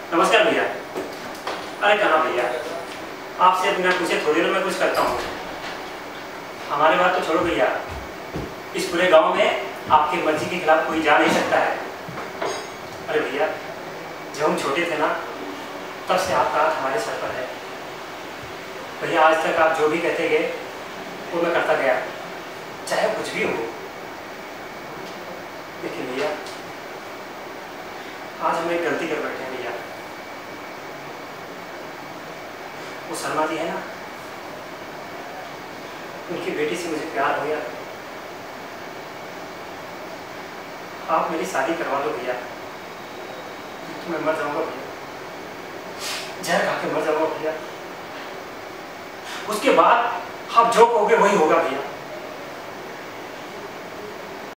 नमस्कार भैया। अरे कहाँ भैया, आपसे बिना पूछे थोड़ी ना मैं कुछ करता हूँ। हमारे बात तो छोड़ो भैया, इस पूरे गांव में आपकी मर्जी के खिलाफ कोई जा नहीं सकता है। अरे भैया, जब हम छोटे थे ना, तब से आपका हाथ हमारे सर पर है भैया। आज तक आप जो भी कहते गए वो मैं करता गया, चाहे कुछ भी हो। लेकिन भैया, आज हम एक गलती कर बैठे हैं भैया। वो शर्मा जी है ना, उनकी बेटी से मुझे प्यार हो गया। आप मेरी शादी करवा दो भैया, तो मैं मर जाऊंगा भैया, जहर खा के मर जाऊंगा भैया। उसके बाद आप जो कहोगे वही होगा भैया।